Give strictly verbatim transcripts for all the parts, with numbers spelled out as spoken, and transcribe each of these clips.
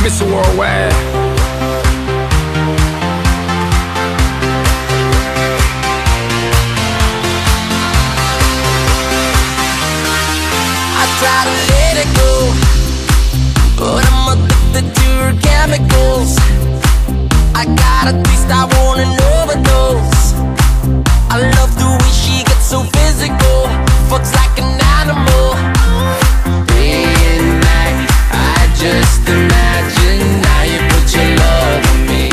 Mister Worldwide. I try to let it go, but I'm addicted to her chemicals. I got a taste, I want an overdose. I love the way she gets so physical, fucks like an animal. Day and night, I just imagine how you put your love on me.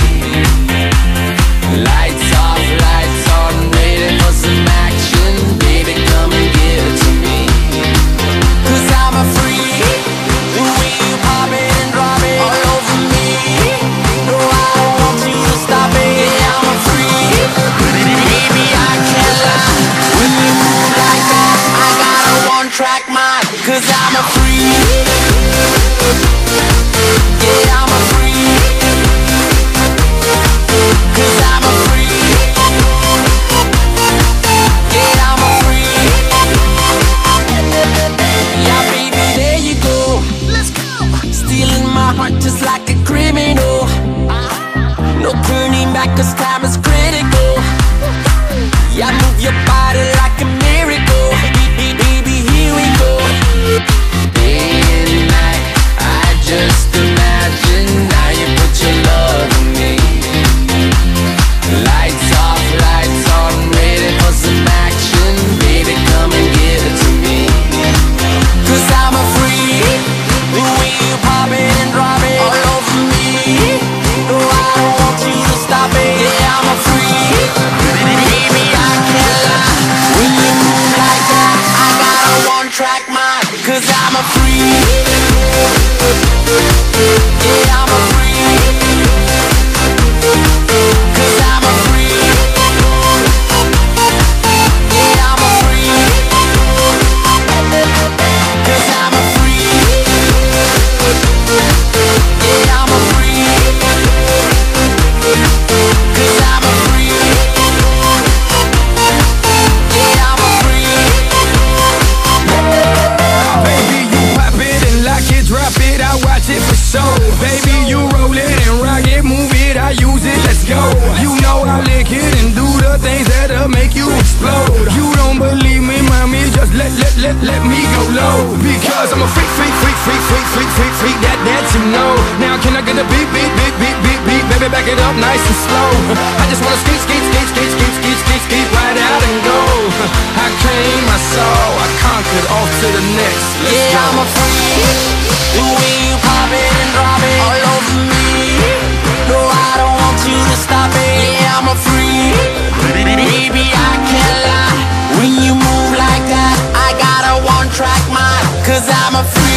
Lights off, lights on, waiting for some action. Baby, come and give it to me. Cause I'm a freak, the way you pop it and drop it all over me. No, I don't want you to stop it. Yeah, I'm a freak, baby, I can't lie. When you move like that, I got a one-track mind. Cause I'm a freak, yeah, I'm a freak. Cause I'm a freak, yeah, I'm a freak. Yeah, baby, there you go. Let's go. Stealing my heart just like a criminal. No turning back cause time is critical. Yeah, move your body like a miracle. Baby, here we go. Day and night, I just imagine how you put your love on me. Lights off, lights on, waiting for some action. Baby, come and give it to me. Cause I'm a freak, the way you pop it and drop it all over me. No, I don't want you to stop it. Yeah, I'm a freak, baby, I can't lie. When you move like that, I got a one-track mind. Cause I'm a freak, yeah, I'm a freak. Cause I'm a freak, yeah, I'm a freak. Cause I'm a freak, yeah, I'm a freak. Cause I'm a freak, yeah, I'm a freak. Baby, you pop it and lock it, drop it, I watch it for sure. Baby, you roll it and rock it, move it, I use it, let's go. You know I lick it and do the things that'll make you explode. You don't believe me, mommy, just let, let, let, let me go low. Because I'm a freak, freak, freak, freak, freak, freak, freak, freak, that, that you know. Now can I get a beat, beat, beat, beat, beat, beat, baby, back it up nice and slow. I just wanna skate, skate, skate, skate, skate, skate, skate, skate, right out and go. I claim my soul, I conquered, off to the next, let's Yeah, go. I'm a freak, the way you pop it and drop it all over me. No, I don't want you to stop it. Yeah, I'm a freak, baby, I can't lie. When you move like that, I got a one-track mind. Cause I'm a freak.